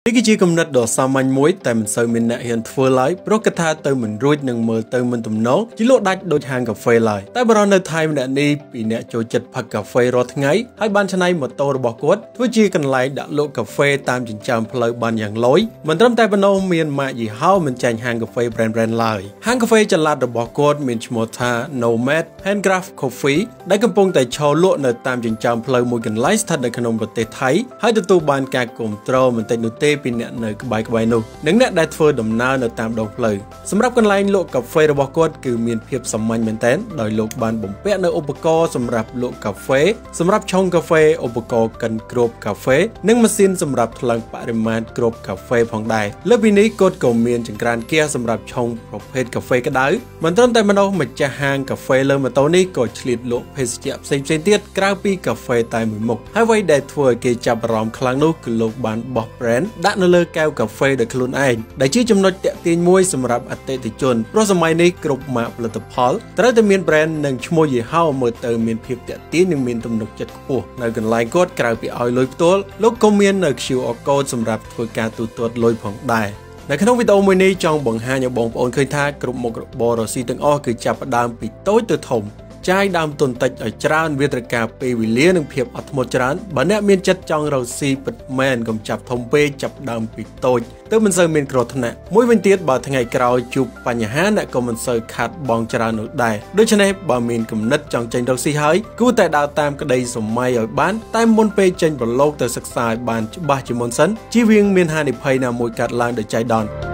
នេះគឺជាគំនិតដ៏សាមញ្ញមួយតែមិនសូវមានអ្នកហ៊ានធ្វើឡើយព្រោះគិតថាទៅមិនរួចនឹងមើលទៅមិនទំនងជាលក់ដាច់ដូចហាងកាហ្វេឡើយតែបរិបទនៅថៃម្នាក់នេះពីអ្នកចូលចិត្តផឹកកាហ្វេរាល់ថ្ងៃហើយបានច្នៃម៉ូតូរបស់គាត់ធ្វើជាកន្លែងដាក់លក់កាហ្វេតាមចិញ្ចើមផ្លូវបានយ៉ាងលយមិនត្រឹមតែប៉ុណ្ណោះមានម៉ាកយីហោមិនចាញ់ហាងកាហ្វេ brand ឡើយហាងកាហ្វេចល័តរបស់គាត់មានឈ្មោះថា Nomad Handcraft Coffee ដែលកំពុងតែឈរលក់នៅតាមចិញ្ចើមផ្លូវមួយកន្លែងស្ថិតនៅក្នុងប្រទេសថៃហើយទទួលបានការគាំទ្របន្តិចនោះទេពីអ្នកនៅក្បែរនោះនិងអ្នកដែលធ្វើដំណើរនៅតាមដងផ្លូវសម្រាប់កន្លែងលក់កាហ្វេរបស់គាត់គឺមានភាពសាមញ្ញមែនទែនដោយលោកបានបំពាក់នៅឧបករណ៍សម្រាប់លក់កាហ្វេសម្រាប់ឆុងកាហ្វេឧបករណ៍កិនគ្រាប់កាហ្វេនិងម៉ាស៊ីនសម្រាប់ថ្លឹងបរិមាណគ្រាប់កាហ្វេផងដែរលើពីនេះគាត់ក៏មានចង្ក្រានហ្គាសសម្រាប់ឆុងប្រភេទកាហ្វេក្តៅមិនត្រឹមតែប៉ុណ្ណោះម្ចាស់ហាងកាហ្វេលើម៉ូតូនេះក៏ឆ្លៀតលក់ភេសជ្ជៈផ្សេងៗទៀតក្រៅពីកាហ្វេតែមួយមុខហើយអ្វីដែលធ្វើឲ្យគេចាប់អារម្មណ៍ខ្លាំងនោះគឺលោកបានបោះ brand ដាក់នៅលើកែវកាហ្វេដោយខ្លួនឯងដែលជាចំណុចទាក់ទាញមួយសម្រាប់អតិថិជនព្រោះសម័យនេះគ្រប់ម៉ាកផលិតផលត្រូវតែមាន brand និងឈ្មោះយីហោមើលទៅមានភាពទាក់ទាញនិងមានទំនុកចិត្តខ្ពស់នៅកន្លែងគាត់ក្រៅពីឲ្យលុយផ្ទាល់លោកក៏មាននៅ QR code សម្រាប់ធ្វើការទូទាត់លុយផងដែរនៅក្នុងវីដេអូមួយនេះចង់បង្ហាញឲ្យបងប្អូនឃើញថាគ្រប់មុខរបររស៊ីទាំងអស់គឺចាប់ផ្ដើមពីតូចទៅធំចាយដើមទុនតិចឲ្យច្រើនវាត្រូវការពេលវេលានិងភាពអត់ធ្មត់ច្រើនបើអ្នកមានចិត្តចង់រកស៊ីពិតមែនកុំចាប់ធំពេកចាប់ដើមពីតូចទើបមិនសូវមានគ្រោះថ្នាក់មួយវិញទៀតបើថ្ងៃក្រោយជួបបញ្ហាអ្នកក៏មិនសូវខាត់បងច្រើននោះដែរដូច្នេះបើមានគំនិតចង់ចេញរកស៊ីហើយគួរតែដើរតាមក្តីសម័យឲ្យបានតែមុនពេលចេញប្រឡូកទៅសិក្សាឲ្យបានច្បាស់ជាមុនសិនជៀសវាងមានហានិភ័យណាមួយកើតឡើងដោយចៃដន្យ